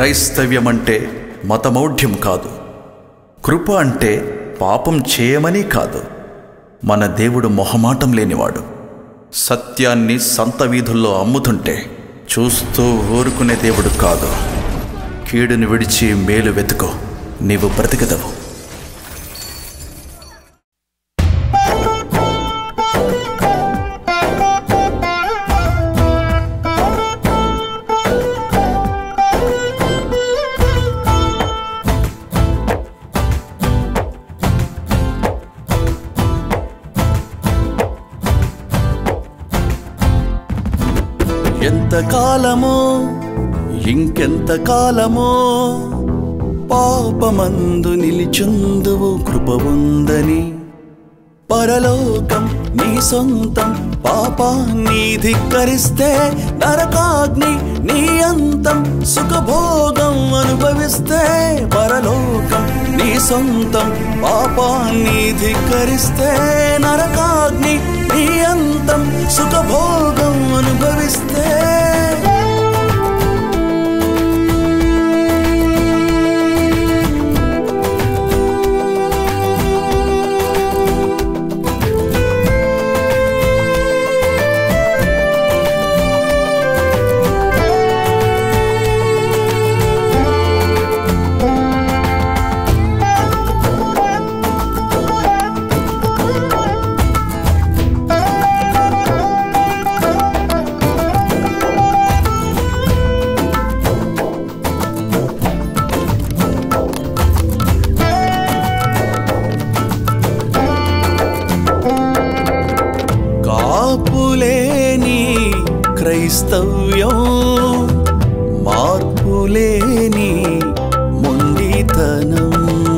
క్రైస్తవ్యం అంటే మతమౌఢ్యం కాదు. కృప అంటే పాపం చేయమని కాదు. మన దేవుడు మొహమాటం లేనివాడు. సత్యాన్ని సంత వీధుల్లో అమ్ముతుంటే చూస్తూ ఊరుకునే దేవుడు కాదు. కీడుని విడిచి మేలు వెతుకో, నీవు బ్రతికదవు. ఎంతకాలమో ఇంకెంతకాలమో పాపమందు నిలిచుందువు కృప ఉందని. పరలోకం నీ సొంతం, పాపాన్ని ధిక్కరిస్తే నరకాగ్ని నీ అంతం. సుఖభోగం అనుభవిస్తే పరలోకం నీ సొంతం, పాపాన్ని ధిక్కరిస్తే నరకాగ్ని నీ అంతం. సుఖభోగం అనుభవిస్తే క్రైస్తవ్యం మార్పులేని మొండితనం.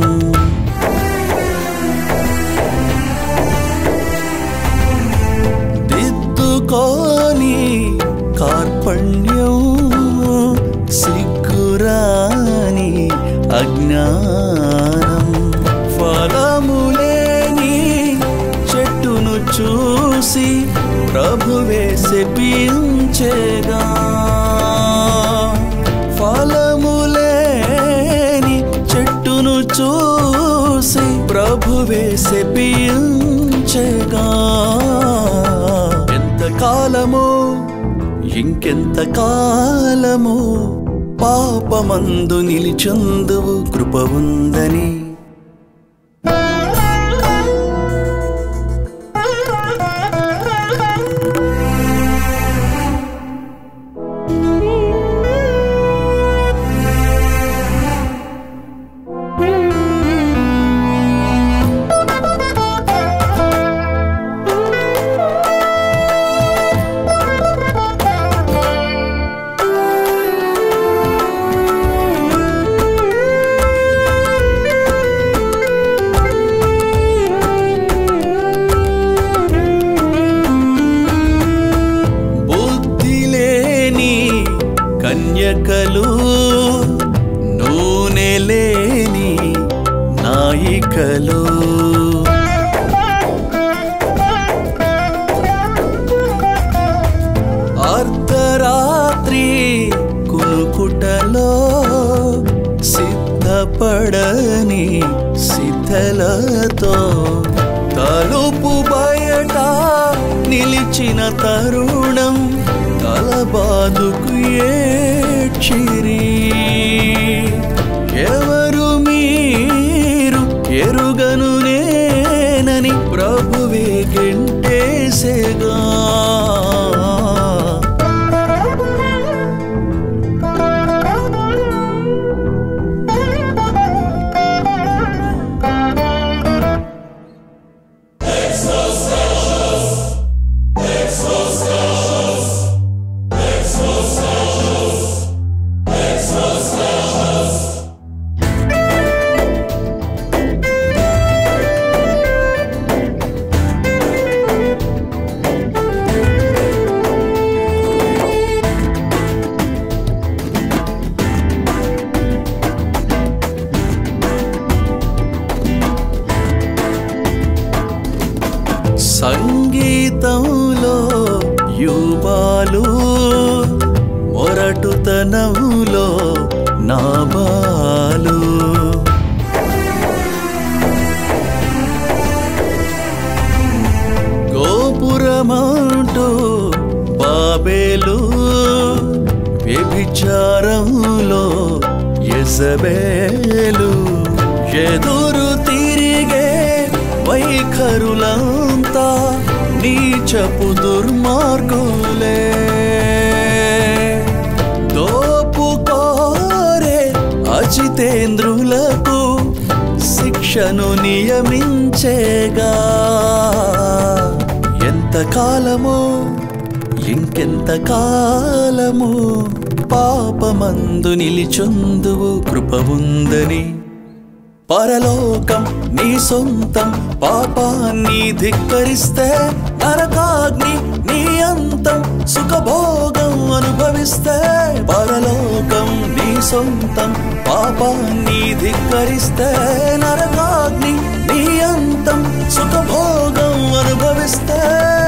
దిద్దుకోని కార్పణ్యం, సిగ్గురాని అజ్ఞానం. ఫలములేని చెట్టును చూసి ప్రభువే శపించెగా. ఫలములేని చెట్టును చూసి ప్రభువే శపించెగా. ఎంతకాలమో ఇంకెంతకాలమో పాపమందు నిలిచుందువు కృప ఉందని. కన్యకలు నూనె లేని నాయికలు. అర్ధరాత్రి కునుకుటలో సిద్ధపడని సిద్ధలతో తలుపు బయట నిలిచిన తరుణం తలబాదుకు ఏడ్చిరి. ఎవరు మీరు ఎరుగను నేనని ప్రభువే గెంటేసేగా. సంగీతంలో యూబాలు, మొరటుతనంలో నాబాలు. గోపురమంటూ బాబేలు, వ్యభిచారంలో యెజబేలు, ఎదురు తిరిగే వైఖరులంతా నీచపు దుర్మార్గులే. దోపుకోరే అజితేంద్రులకు శిక్షను నియమించేగా. ఎంతకాలమో ఇంకెంత కాలము పాపమందు నిలిచుందువు కృప ఉందని. పరలోకం నీ సొంతం, పాపాన్ని ధిక్కరిస్తే నరకాగ్ని నీ అంతం. సుఖభోగం అనుభవిస్తే పరలోకం నీ సొంతం, పాపాన్ని ధిక్కరిస్తే నరకాగ్ని నీ అంతం. సుఖభోగం అనుభవిస్తే